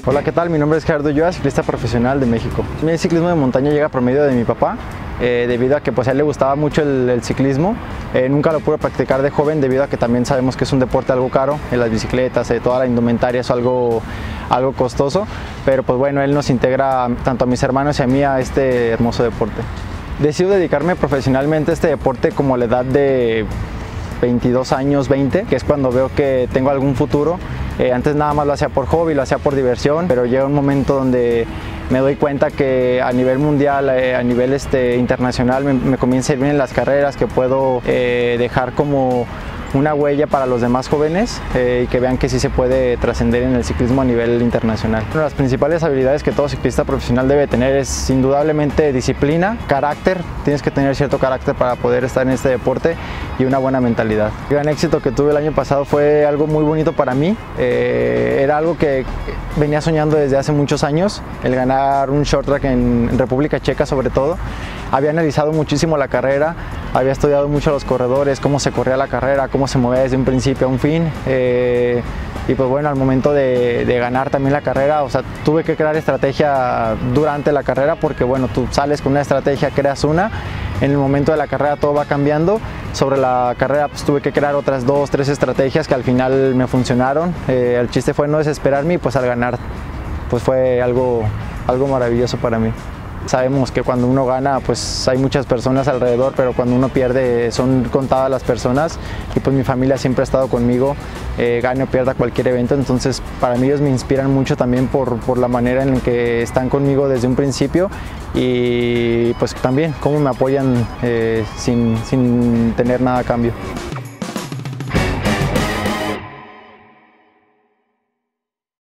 Hola, ¿qué tal? Mi nombre es Gerardo Ulloa, ciclista profesional de México. El ciclismo de montaña llega por medio de mi papá, debido a que pues, a él le gustaba mucho el ciclismo. Nunca lo pude practicar de joven debido a que también sabemos que es un deporte algo caro, las bicicletas, toda la indumentaria es algo costoso, pero pues bueno, él nos integra tanto a mis hermanos y a mí a este hermoso deporte. Decido dedicarme profesionalmente a este deporte como a la edad de 22 años, 20, que es cuando veo que tengo algún futuro. Antes nada más lo hacía por hobby, lo hacía por diversión, pero llega un momento donde me doy cuenta que a nivel mundial, a nivel internacional, me comienza a ir bien en las carreras, que puedo dejar como una huella para los demás jóvenes y que vean que sí se puede trascender en el ciclismo a nivel internacional. Una de las principales habilidades que todo ciclista profesional debe tener es indudablemente disciplina, carácter. Tienes que tener cierto carácter para poder estar en este deporte y una buena mentalidad. El gran éxito que tuve el año pasado fue algo muy bonito para mí. Era algo que venía soñando desde hace muchos años, el ganar un short track en República Checa sobre todo. Había analizado muchísimo la carrera, había estudiado mucho a los corredores, cómo se corría la carrera, cómo se movía desde un principio a un fin. Y pues bueno, al momento de ganar también la carrera, o sea, tuve que crear estrategia durante la carrera porque bueno, tú sales con una estrategia, creas una, en el momento de la carrera todo va cambiando. Sobre la carrera pues tuve que crear otras 2, 3 estrategias que al final me funcionaron. El chiste fue no desesperarme y pues al ganar pues fue algo maravilloso para mí. Sabemos que cuando uno gana pues hay muchas personas alrededor, pero cuando uno pierde son contadas las personas y pues mi familia siempre ha estado conmigo, gane o pierda cualquier evento, entonces para mí ellos me inspiran mucho también por la manera en que están conmigo desde un principio y pues también cómo me apoyan sin tener nada a cambio.